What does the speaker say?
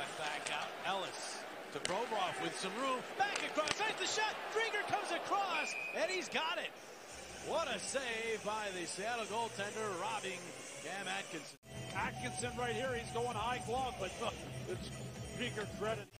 Brought back out. Ellis to Provorov with some room. Back across. That's the shot. Driedger comes across, and he's got it. What a save by the Seattle goaltender, robbing Cam Atkinson. Atkinson right here. He's going high glove, but it's Driedger credit.